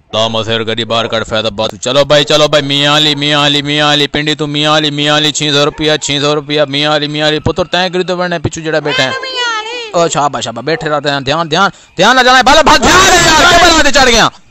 तो मसेर गरी बार कर फैदाबाद। चलो भाई मियाँ अली पिंडी तू मियाँ अली 600 रुपया मियाँ अली पुत्र तय करी तो बनने पिछू जड़ा बैठे हैं। ओ शाबाश बैठे रहते हैं। ध्यान ना जाना चढ़ गया।